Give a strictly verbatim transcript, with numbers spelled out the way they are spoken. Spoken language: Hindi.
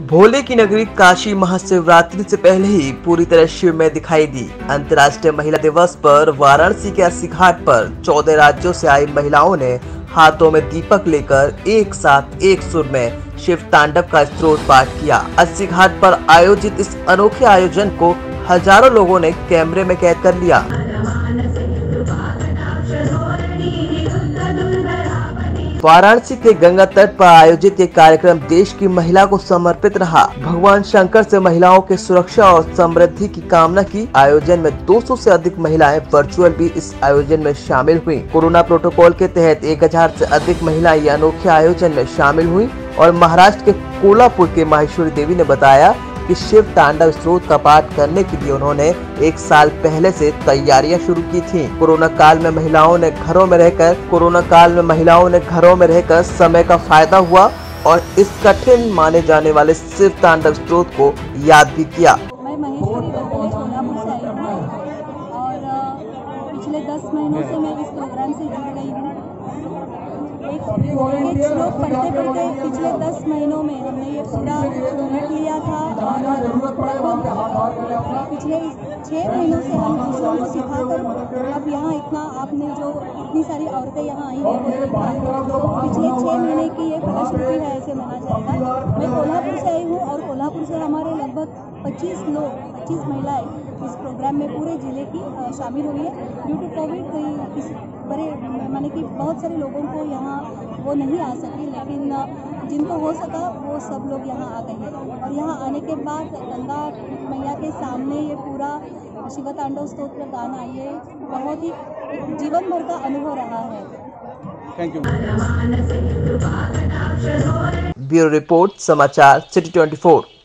भोले की नगरी काशी महाशिवरात्रि से पहले ही पूरी तरह शिवमय दिखाई दी। अंतर्राष्ट्रीय महिला दिवस पर वाराणसी के अस्सी घाट पर चौदह राज्यों से आई महिलाओं ने हाथों में दीपक लेकर एक साथ एक सुर में शिव तांडव का स्तोत्र पाठ किया। अस्सी घाट पर आयोजित इस अनोखे आयोजन को हजारों लोगों ने कैमरे में कैद कर लिया। वाराणसी के गंगा तट पर आयोजित ये कार्यक्रम देश की महिला को समर्पित रहा। भगवान शंकर से महिलाओं के सुरक्षा और समृद्धि की कामना की। आयोजन में दो सौ से अधिक महिलाएं वर्चुअल भी इस आयोजन में शामिल हुई। कोरोना प्रोटोकॉल के तहत एक हजार से अधिक महिलाएं ये अनोखे आयोजन में शामिल हुई और महाराष्ट्र के कोल्हापुर के माहेश्वरी देवी ने बताया कि शिव तांडव स्तोत्र का पाठ करने के लिए उन्होंने एक साल पहले से तैयारियां शुरू की थी। कोरोना काल में महिलाओं ने घरों में रहकर कोरोना काल में महिलाओं ने घरों में रहकर समय का फायदा हुआ और इस कठिन माने जाने वाले शिव तांडव स्तोत्र को याद भी किया। मैं महेश्वरी कोल्हापुर से आई हूँ और पिछले दस महीनों से मैं इस प्रोग्राम से जुड़ गई हूँ। एक एक श्लोक पढ़ते पढ़ते पिछले दस महीनों में हमने ये पूरा रट लिया था और पिछले छः महीनों से हम दूसरों को सिखाकर अब यहाँ इतना आपने जो इतनी सारी औरतें यहाँ आई हैं पिछले छः महीने की ये फलश्रुति है, ऐसे माना जाएगा। मैं कोल्हापुर से आई हूँ और कोल्हापुर से हमारे लगभग पच्चीस लोग पच्चीस महिलाएं इस प्रोग्राम में पूरे जिले की शामिल हुई है। ड्यू टू कोविड इस बड़े माने कि बहुत सारे लोगों को यहाँ वो नहीं आ सकी, लेकिन जिनको हो सका वो सब लोग यहाँ आ गए हैं और यहाँ आने के बाद गंगा मैया के सामने ये पूरा शिव तांडव स्तोत्र गाना ये बहुत ही जीवन भर का अनुभव रहा है। Thank you. Bureau report, Samachar city चौबीस।